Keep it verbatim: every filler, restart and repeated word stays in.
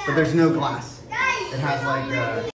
but there's no glass. It has like uh